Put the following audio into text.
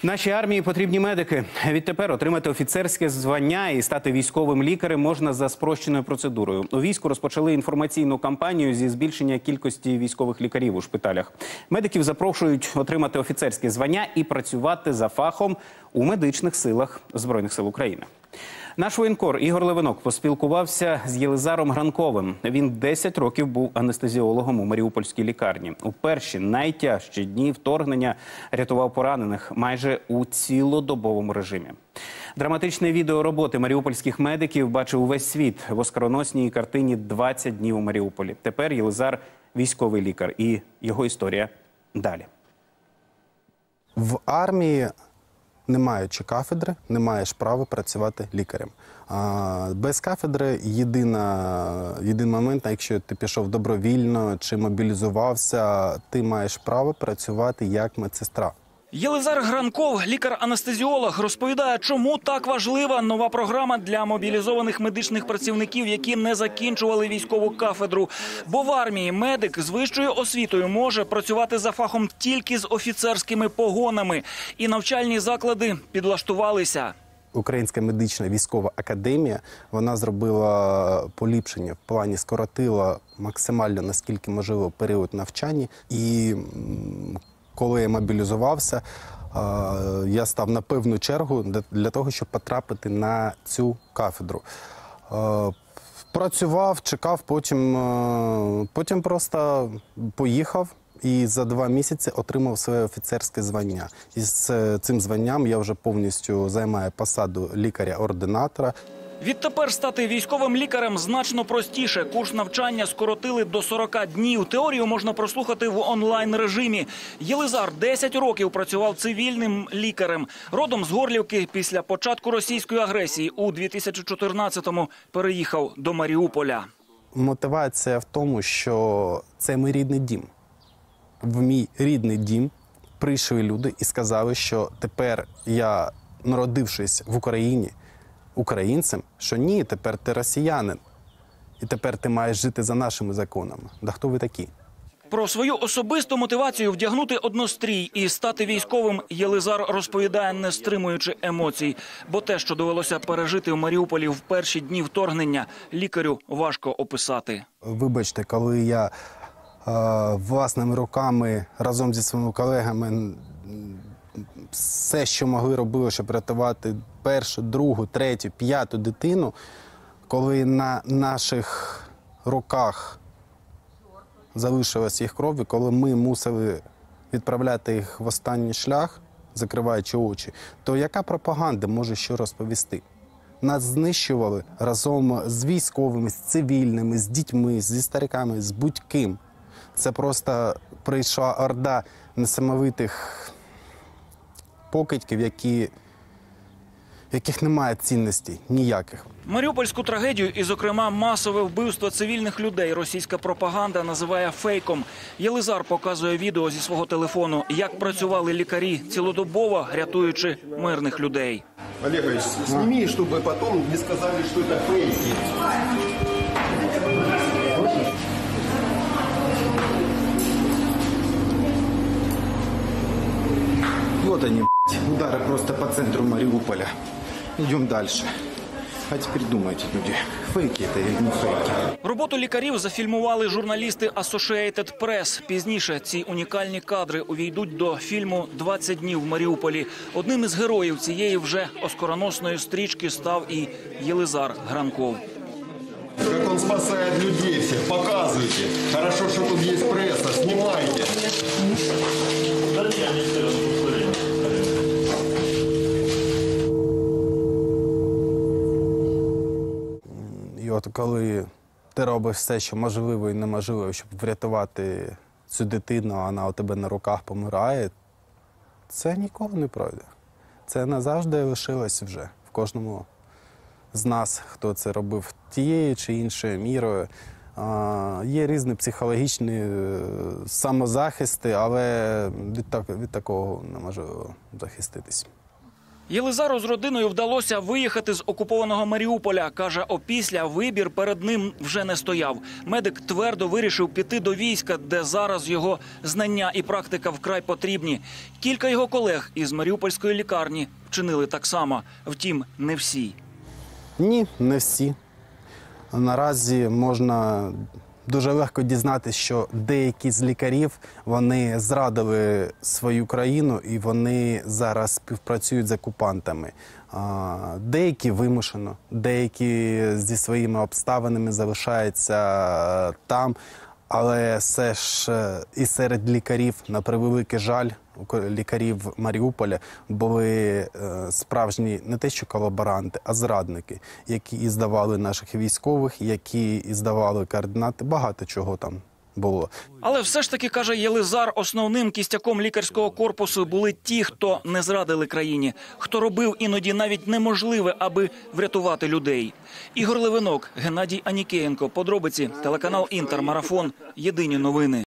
Нашій армії потрібні медики. Відтепер отримати офіцерське звання і стати військовим лікарем можна за спрощеною процедурою. У війську розпочали інформаційну кампанію зі збільшення кількості військових лікарів у шпиталях. Медиків запрошують отримати офіцерське звання і працювати за фахом у медичних силах Збройних сил України. Наш воєнкор Ігор Левинок поспілкувався з Єлизаром Гранковим. Він 10 років був анестезіологом у Маріупольській лікарні. У перші найтяжчі дні вторгнення рятував поранених майже у цілодобовому режимі. Драматичне відео роботи маріупольських медиків бачив увесь світ в оскароносній картині «20 днів у Маріуполі». Тепер Єлизар – військовий лікар. І його історія далі. В армії, не маючи кафедри, не маєш права працювати лікарем. Без кафедри єдиний момент, якщо ти пішов добровільно чи мобілізувався, ти маєш право працювати як медсестра. Єлизар Гранков, лікар-анестезіолог, розповідає, чому так важлива нова програма для мобілізованих медичних працівників, які не закінчували військову кафедру. Бо в армії медик з вищою освітою може працювати за фахом тільки з офіцерськими погонами. І навчальні заклади підлаштувалися. Українська медична військова академія, вона зробила поліпшення в плані, скоротила максимально, наскільки можливо, період навчання. І коли я мобілізувався, я став на певну чергу для того, щоб потрапити на цю кафедру. Працював, чекав, потім просто поїхав і за 2 місяці отримав своє офіцерське звання. І з цим званням я вже повністю займаю посаду лікаря-ординатора. Відтепер стати військовим лікарем значно простіше. Курс навчання скоротили до 40 днів. Теорію можна прослухати в онлайн-режимі. Єлизар 10 років працював цивільним лікарем. Родом з Горлівки, після початку російської агресії у 2014-му переїхав до Маріуполя. Мотивація в тому, що це мій рідний дім. В мій рідний дім прийшли люди і сказали, що тепер я, народившись в Україні, українцем, що ні, тепер ти росіянин. І тепер ти маєш жити за нашими законами. Да хто ви такі? Про свою особисту мотивацію вдягнути однострій і стати військовим Єлизар розповідає, не стримуючи емоцій. Бо те, що довелося пережити в Маріуполі в перші дні вторгнення, лікарю важко описати. Вибачте, коли я власними руками разом зі своїми колегами все, що могли, робили, щоб рятувати першу, другу, третю, 5-ту дитину, коли на наших руках залишилась їх кров, коли ми мусили відправляти їх в останній шлях, закриваючи очі, то яка пропаганда може що розповісти? Нас знищували разом з військовими, з цивільними, з дітьми, зі стариками, з будь-ким. Це просто прийшла орда несамовитих покидьків, яких немає цінностей ніяких. Маріупольську трагедію і, зокрема, масове вбивство цивільних людей російська пропаганда називає фейком. Єлизар показує відео зі свого телефону, як працювали лікарі цілодобово, рятуючи мирних людей. Олегович, зніми, щоб потім не сказали, що це фейки. Вот они, удары просто по центру Мариуполя. Идем дальше. А теперь думайте, люди, фейки это или не фейки. Роботу лікарів зафільмували журналісти Associated Press. Пізніше ці унікальні кадри увійдуть до фільму «20 днів в Маріуполі». Одним із героїв цієї вже оскароносної стрічки став і Єлизар Гранков. Как он спасает людей всех, показывайте. Хорошо, что тут есть пресса, снимайте. І от коли ти робиш все, що можливо і неможливо, щоб врятувати цю дитину, а вона у тебе на руках помирає, це ніколи не пройде. Це назавжди лишилось вже в кожному з нас, хто це робив тією чи іншою мірою. Є різні психологічні самозахисти, але від такого неможливо захиститись. Єлизару з родиною вдалося виїхати з окупованого Маріуполя. Каже, опісля вибір перед ним вже не стояв. Медик твердо вирішив піти до війська, де зараз його знання і практика вкрай потрібні. Кілька його колег із маріупольської лікарні вчинили так само. Втім, не всі. Ні, не всі. Наразі можна дуже легко дізнатися, що деякі з лікарів, вони зрадили свою країну і вони зараз співпрацюють з окупантами. Деякі вимушено, деякі зі своїми обставинами залишаються там. Але все ж і серед лікарів, на превеликий жаль, лікарів Маріуполя були справжні не те що колаборанти, а зрадники, які і здавали наших військових, які і здавали координати, багато чого там було. Але все ж таки, каже Єлизар, основним кістяком лікарського корпусу були ті, хто не зрадили країні, хто робив іноді навіть неможливе, аби врятувати людей. Ігор Левинок, Геннадій Анікеєнко. Подробиці, телеканал «Інтер», Марафон. Єдині новини.